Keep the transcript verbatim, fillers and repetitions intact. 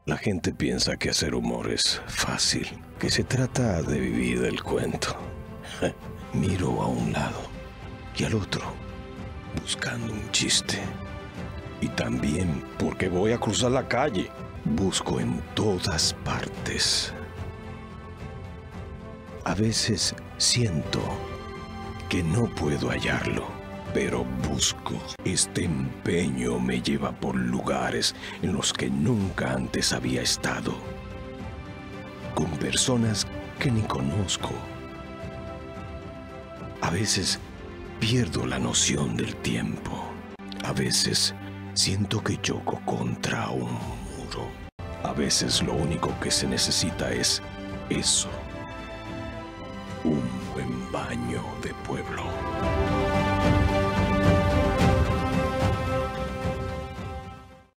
La gente piensa que hacer humor es fácil, que se trata de vivir el cuento. Miro a un lado y al otro, buscando un chiste. Y también porque voy a cruzar la calle, busco en todas partes. A veces siento que no puedo hallarlo, pero busco. Este empeño me lleva por lugares en los que nunca antes había estado, con personas que ni conozco. A veces pierdo la noción del tiempo. A veces siento que choco contra un muro. A veces lo único que se necesita es eso. Un buen baño de pueblo.